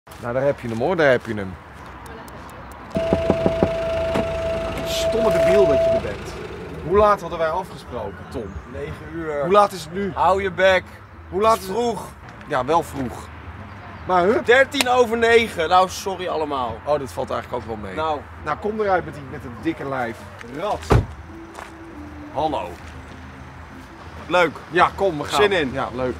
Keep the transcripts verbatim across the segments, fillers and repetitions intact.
Nou, daar heb je hem hoor, daar heb je hem. Stomme debiel dat je er bent. Hoe laat hadden wij afgesproken, Tom? negen uur. Hoe laat is het nu? Hou je bek. Hoe laat is het? Vroeg. Ja, wel vroeg. Maar hup. dertien over negen. Nou, sorry allemaal. Oh, dat valt eigenlijk ook wel mee. Nou, Nou, kom eruit met, die, met een dikke lijf. Rat. Hallo. leuk. Ja, kom, we gaan. Zin in. Ja, leuk.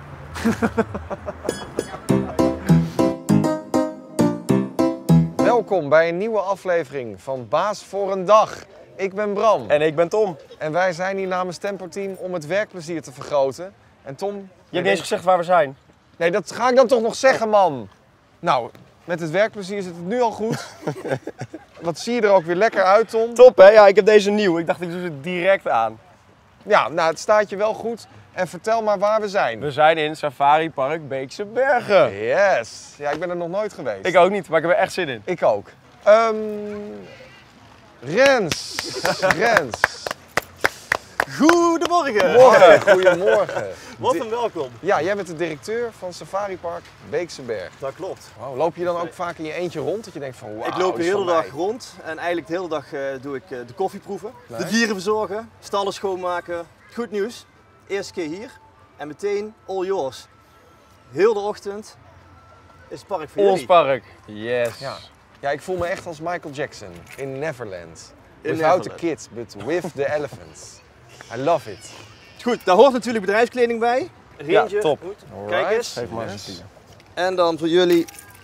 Welkom bij een nieuwe aflevering van Baas voor een Dag. Ik ben Bram. En ik ben Tom. En wij zijn hier namens Tempo Team om het werkplezier te vergroten. En Tom... Je hebt niet eens gezegd waar we zijn. Nee, dat ga ik dan toch nog zeggen, man. Nou, met het werkplezier zit het nu al goed. Wat zie je er ook weer lekker uit, Tom. Top hè? Ja, ik heb deze nieuw. Ik dacht ik doe ze direct aan. Ja, nou, het staat je wel goed. En vertel maar waar we zijn. We zijn in Safari Park Beekse Bergen. Yes. Ja, ik ben er nog nooit geweest. Ik ook niet, maar ik heb er echt zin in. Ik ook. Um, Rens. Rens. Goedemorgen. Morgen. Goedemorgen. Wat een welkom. Ja, jij bent de directeur van Safari Park Beekse Berg. Dat klopt. Wow, loop je dan ook vaak in je eentje rond? Dat je denkt van wauw, Ik loop de is hele van dag mij. rond en eigenlijk de hele dag uh, doe ik uh, de koffie proeven, Nice. de dieren verzorgen, stallen schoonmaken. Goed nieuws, eerste keer hier en meteen all yours. Heel de ochtend is het park voor Ons jullie. park. Yes. Ja. Ja, ik voel me echt als Michael Jackson in Neverland. In Without the Neverland. kids, but with the elephants. I love it. Goed, daar hoort natuurlijk bedrijfskleding bij. Ranger, Ja, top. goed. Alright. Kijk eens. Geef maar Yes. eens een tien. En dan voor jullie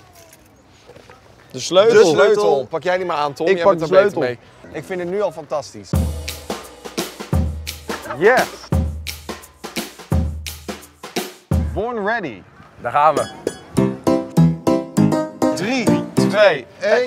De sleutel. De sleutel. Pak jij die maar aan, Tom. Ik Jij pak bent de er beter sleutel. mee. Ik vind het nu al fantastisch. Yes. Born ready. Daar gaan we. drie, twee, één.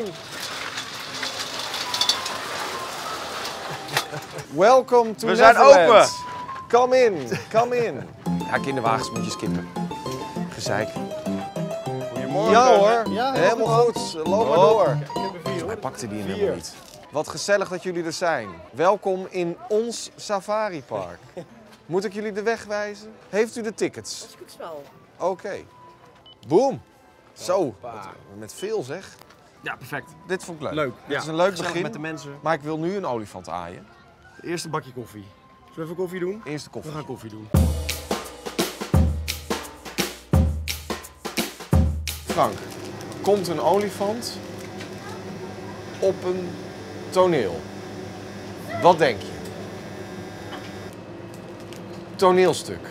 Welcome to We zijn Neverland. open. Come in, come in. Ja, kinderwagens moet je skippen. Gezeik. Goedemorgen. Ja hoor, Ja, helemaal goed. Loop maar Oh. door. Ik heb er vier. Hij pakte die helemaal niet. Wat gezellig dat jullie er zijn. Welkom in ons safaripark. Moet ik jullie de weg wijzen? Heeft u de tickets? Dat is goed wel. Oké. Boom. Zo, wat- met veel zeg. Ja, perfect. Dit vond ik leuk. Leuk. Dit Ja. is een leuk Gezellig begin, met de mensen. maar ik wil nu een olifant aaien. Eerste bakje koffie. Zullen we even koffie doen? Eerste koffie. We gaan koffie doen. Frank, komt een olifant op een toneel. Wat denk je? Toneelstuk.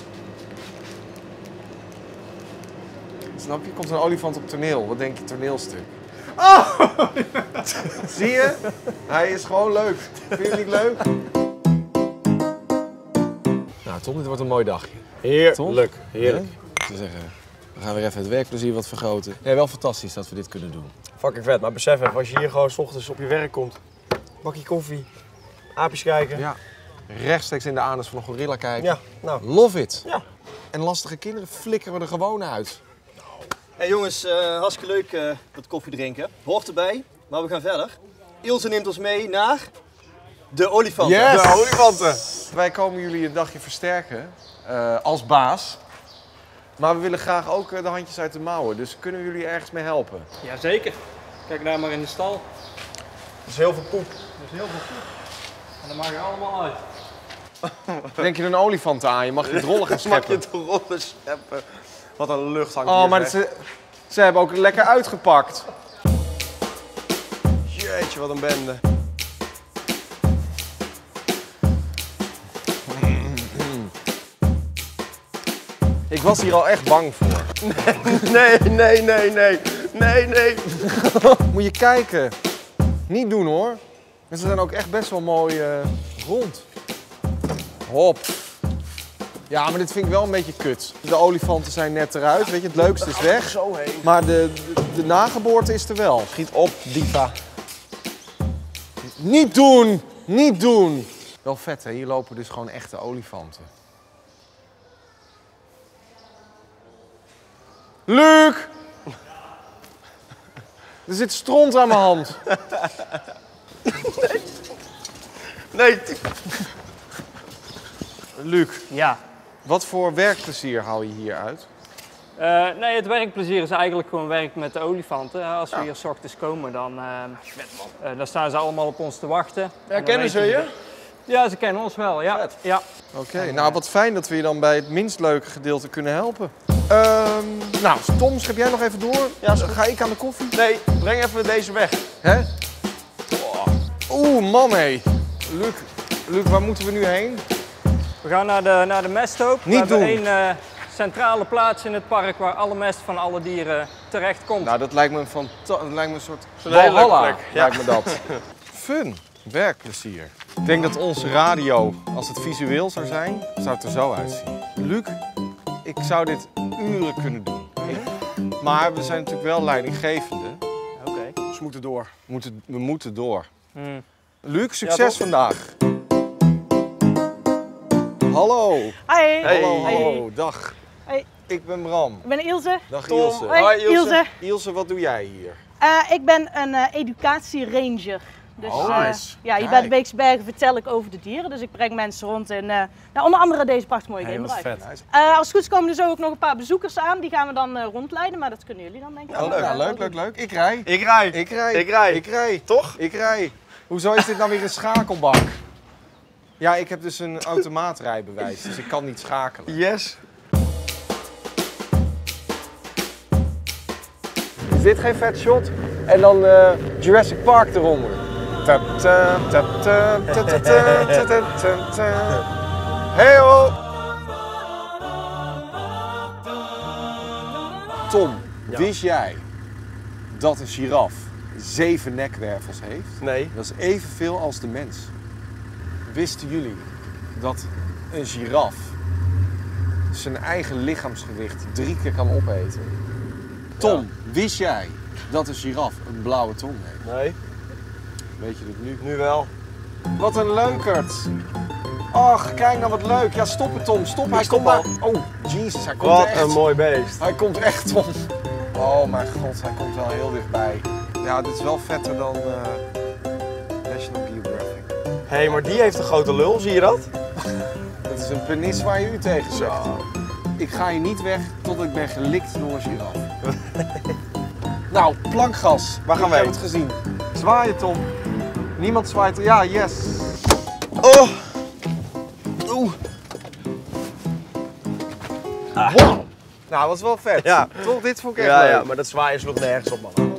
Snap je? Komt een olifant op toneel. Wat denk je toneelstuk? Oh! Zie je? Hij is gewoon leuk. Vind je het niet leuk? Nou Tom, dit wordt een mooi dagje. Heerlijk. Heerlijk. Ik zou zeggen, we gaan weer even het werkplezier wat vergroten. Nee, wel fantastisch dat we dit kunnen doen. Fucking vet. Maar besef even, als je hier gewoon 's ochtends op je werk komt, bakje koffie, aapjes kijken. Ja, rechtstreeks in de anus van een gorilla kijken. Ja, nou. Love it. Ja. En lastige kinderen flikkeren we er gewoon uit. Hey jongens, uh, hartstikke leuk uh, dat koffie drinken. Hoort erbij, maar we gaan verder. Ilse neemt ons mee naar de olifanten. Yes! De olifanten. Wij komen jullie een dagje versterken uh, als baas. Maar we willen graag ook uh, de handjes uit de mouwen. Dus kunnen we jullie ergens mee helpen? Jazeker. Kijk daar maar in de stal. Dat is heel veel poep. Er is heel veel poep. En dat maakt er allemaal uit. Denk je er een olifant aan? Je mag je drollen gaan Mag je scheppen. het rollen scheppen. Wat een lucht hangt Oh, hier, maar zeg. ze, ze hebben ook lekker uitgepakt. Jeetje, wat een bende. Ik was hier al echt bang voor. Nee, nee, nee, nee. Nee, nee. Moet je kijken. Niet doen hoor. En ze zijn ook echt best wel mooi uh, rond. Hop. Ja, maar dit vind ik wel een beetje kut. De olifanten zijn net eruit. Weet je, het leukste is weg. Zo heen. Maar de, de, de nageboorte is er wel. Schiet op, diva. Niet doen! Niet doen! Wel vet hè, hier lopen dus gewoon echte olifanten. Luc! Er zit stront aan mijn hand. Nee. Luc, Ja. wat voor werkplezier haal je hier uit? Uh, nee, het werkplezier is eigenlijk gewoon werk met de olifanten. Als we ja. hier 's ochtends komen, dan, uh, uh, dan staan ze allemaal op ons te wachten. Ja, kennen ze je? Ja, ze kennen ons wel, ja. ja. Oké, okay, nou wat fijn dat we je dan bij het minst leuke gedeelte kunnen helpen. Um, nou, Tom, schep jij nog even door? Ja, dan ga ik aan de koffie. Nee, breng even deze weg. Hè? Oeh, man hé. Luc, Luc, waar moeten we nu heen? We gaan naar de, naar de mesthoop. Niet we doen. hebben één uh, centrale plaats in het park waar alle mest van alle dieren terecht komt. Nou, dat lijkt me, van dat lijkt me een soort Valhalla, ja. lijkt me dat. Fun, werkplezier. Ik denk dat onze radio, als het visueel zou zijn, zou het er zo uitzien. Luc, ik zou dit uren kunnen doen. Mm-hmm. Maar we zijn natuurlijk wel leidinggevende. Oké. Okay. We moeten door. We moeten, we moeten door. Mm. Luc, succes ja, vandaag. Hallo. Hi. Hallo, Hey. hallo. Dag. Hey. Ik ben Bram. Ik ben Ilse. Dag Tom. Ilse. Hoi, Hoi Ilse. Ilse. Ilse, wat doe jij hier? Uh, ik ben een uh, educatieranger. Dus oh, uh, nice. ja, hier bij de Beekse Bergen vertel ik over de dieren. Dus ik breng mensen rond in uh, nou, onder andere deze prachtig mooie hey, gamebereik. Vet. Uh, als het goed is komen er zo ook nog een paar bezoekers aan. Die gaan we dan uh, rondleiden, maar dat kunnen jullie dan denk ik. Oh, leuk, ja, leuk, leuk, leuk. Ik rij. Ik rij. Ik rij. Ik rij. Ik rij. Toch? Ik rij. Hoezo is dit nou weer een schakelbak? Ja, ik heb dus een automaatrijbewijs, dus ik kan niet schakelen. Yes. Is dit geen vet shot? En dan uh, Jurassic Park eronder. Tap, tap, tap, tap, tap, tap, tap, tap, tap, tap. Hey ho! Tom, ja. Wist jij dat een giraf zeven nekwervels heeft? Nee. Dat is evenveel als de mens. Wisten jullie dat een giraf zijn eigen lichaamsgewicht drie keer kan opeten? Tom, ja. Wist jij dat een giraf een blauwe tong heeft? Nee. Weet je het nu? Nu wel. Wat een leukert. Och, kijk nou wat leuk. Ja, stop het Tom, stop. Hij stop komt maar. Oh, jezus, hij komt wat echt. Wat een mooi beest. Hij komt echt, Tom. Oh mijn god, hij komt wel heel dichtbij. Ja, dit is wel vetter dan uh, National Geographic. Hé, hey, maar die heeft een grote lul, zie je dat? Dat is een penis waar je u tegen zegt. Ja. Ik ga hier niet weg tot ik ben gelikt door een giraf. Nou, plankgas. Waar gaan wij? Ik heb het gezien. Zwaaien, Tom. Niemand zwaait. Ja, yes. Oh. Oeh. Ah. Wow. Nou, dat was wel vet. Ja. Toch, dit vond ik echt ja, leuk. Ja, maar dat zwaaien sloeg nergens op, man.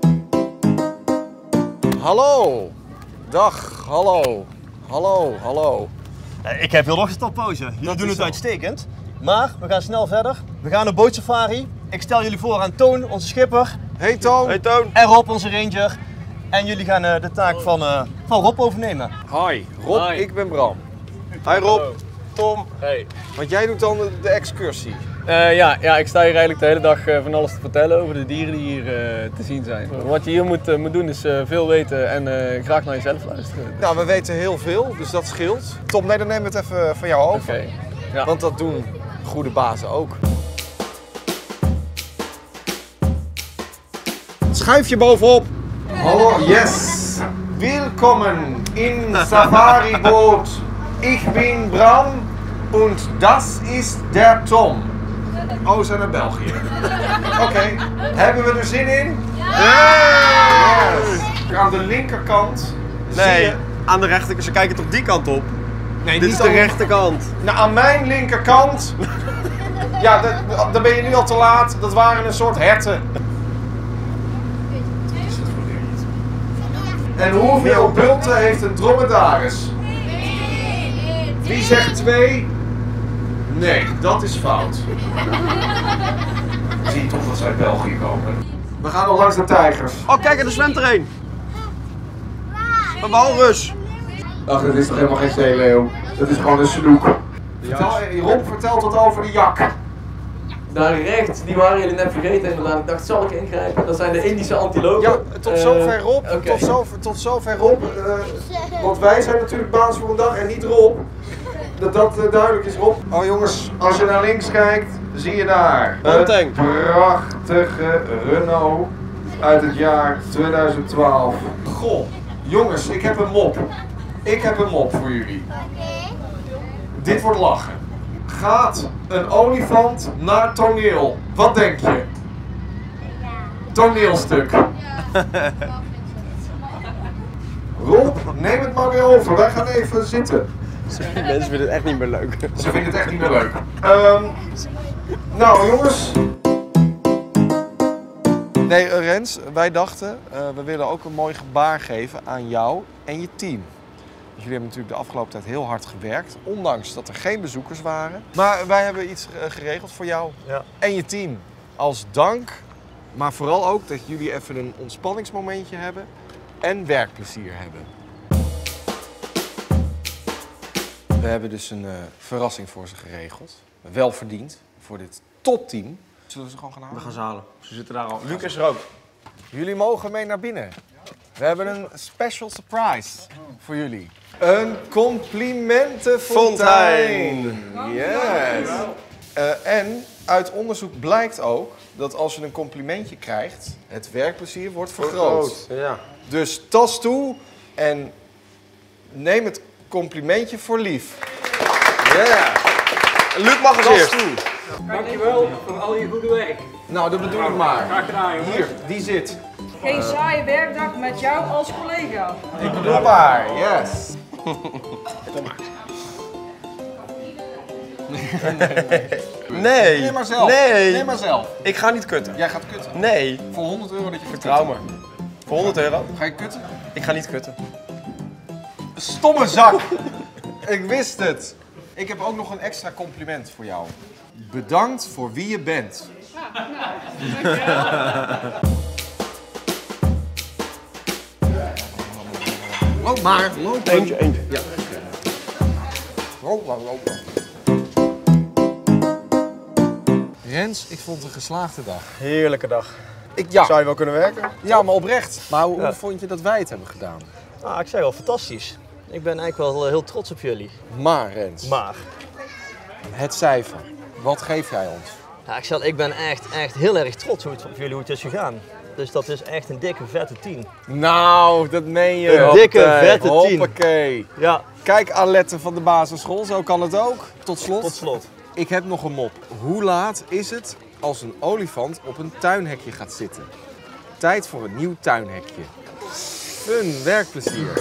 Hallo. Dag. Hallo. Hallo. Hallo. Ik heb heel nog een stoppauze. Jullie doen het uitstekend. Maar we gaan snel verder. We gaan een bootsafari. Ik stel jullie voor aan Toon, onze schipper. Hey Toon. Hey Toon. En Rob, onze ranger. En jullie gaan uh, de taak van, uh, van Rob overnemen. Hi, Rob, Hi. ik ben Bram. Hi Rob. Tom. Hey. Want jij doet dan de, de excursie. Uh, ja, ja, ik sta hier eigenlijk de hele dag uh, van alles te vertellen over de dieren die hier uh, te zien zijn. Wat je hier moet, uh, moet doen is uh, veel weten en uh, graag naar jezelf luisteren. Nou, we weten heel veel, dus dat scheelt. Tom, nee, dan neem het even van jou over. Okay. Ja. Want dat doen goede bazen ook. Schuif je bovenop. Hallo, yes. Welkom in Safari Boot. Ik ben Bram en dat is der Tom. Oh, we zijn naar België. Oké, okay. Hebben we er zin in? Ja! Yes. Aan de linkerkant nee, zie je... aan de rechterkant. Ze kijken toch die kant op? Nee, dit niet is de aan... rechterkant. Nou, aan mijn linkerkant... ja, dan ben je nu al te laat. Dat waren een soort herten. En hoeveel bulten heeft een dromedaris? Wie zegt twee? Nee, dat is fout. Zie je toch dat ze uit België komen. We gaan nog langs de tijgers. Oh, kijk, er zwemt er een. Een walrus. Ach, dat is toch helemaal geen zeeleeuw. Dat is gewoon een snoek. Vertel, Rob vertelt wat over de jak. Daar rechts, die waren jullie net vergeten inderdaad. Ik dacht, zal ik ingrijpen? Dat zijn de Indische antilopen. Ja, tot zover Rob. Uh, okay. tot, zover, tot zover Rob. Uh, want wij zijn natuurlijk baas voor een dag en niet Rob. Dat dat uh, duidelijk is, Rob. Oh jongens, als je naar links kijkt, zie je daar een prachtige Renault uit het jaar tweeduizend twaalf. Goh, jongens, ik heb een mop. Ik heb een mop voor jullie. Dit wordt lachen. gaat een olifant naar toneel. Wat denk je? Toneelstuk. Rob, neem het maar weer over. Wij gaan even zitten. Mensen vinden het echt niet meer leuk. Ze vinden het echt niet meer leuk. Um, nou jongens. Nee, uh, Rens, wij dachten, uh, we willen ook een mooi gebaar geven aan jou en je team. Jullie hebben natuurlijk de afgelopen tijd heel hard gewerkt, ondanks dat er geen bezoekers waren. Maar wij hebben iets uh, geregeld voor jou Ja. en je team. Als dank, maar vooral ook dat jullie even een ontspanningsmomentje hebben en werkplezier hebben. We hebben dus een uh, verrassing voor ze geregeld. Wel verdiend voor dit topteam. Zullen we ze gewoon gaan halen? We gaan ze halen. Ze zitten daar al. Luc is er ook. Jullie mogen mee naar binnen. We hebben een special surprise voor jullie. Een complimentenfontein. Yes. Uh, en uit onderzoek blijkt ook dat als je een complimentje krijgt, het werkplezier wordt vergroot. Ja. Dus tas toe en neem het complimentje voor lief. Yeah. Luc mag als Tas eerst. toe. Dankjewel voor al je goede werk. Nou, dat bedoel ik maar. Graag gedaan, jongens. Hier, die zit. Geen saaie werkdag met jou als collega. Ik bedoel maar, yes. Nee. Neem maar zelf. Nee. Neem maar zelf. Ik ga niet kutten. Jij gaat kutten. Nee. Voor honderd euro dat je gaat Vertrouw me. kutten. Voor honderd euro? Ga je kutten? Ik ga niet kutten. Stomme zak. Ik wist het. Ik heb ook nog een extra compliment voor jou. Bedankt voor wie je bent. Loop maar, loop maar. Eentje, eentje. Ja. Loop maar, loop maar. Rens, ik vond het een geslaagde dag. Heerlijke dag. Ik, ja. Zou je wel kunnen werken? ja, maar oprecht. Maar hoe, Ja. hoe vond je dat wij het hebben gedaan? Ah, ik zeg wel fantastisch. Ik ben eigenlijk wel heel trots op jullie. Maar Rens, Maar het cijfer. Wat geef jij ons? ja, ik, zal, ik ben echt, echt heel erg trots hoe het, op jullie hoe het is gegaan. Dus dat is echt een dikke vette tien. Nou, dat meen je. Een dikke, Hoppakee, vette tien. Hoppakee. Ja, Kijk, Alette van de basisschool, zo kan het ook. Tot slot. tot slot. Ik heb nog een mop. Hoe laat is het als een olifant op een tuinhekje gaat zitten? Tijd voor een nieuw tuinhekje. Fun, werkplezier.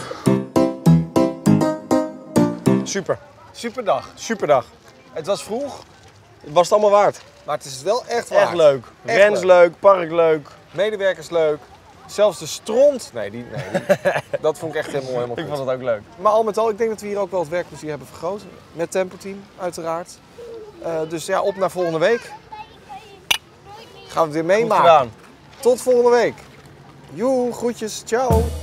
Super. Superdag. Superdag. Het was vroeg, Het was het allemaal waard. maar het is wel echt waard. Echt leuk. Echt Rens leuk. leuk, park leuk. Medewerkers leuk. Zelfs de stront. Nee, die, nee die- dat vond ik echt helemaal, helemaal Ik goed. vond het ook leuk. Maar al met al, ik denk dat we hier ook wel het werkplezier hebben vergroot. Met Tempo Team, uiteraard. Uh, dus ja, op naar volgende week. Gaan we het weer Goed meemaken. gedaan. Tot volgende week. Joe, groetjes, ciao.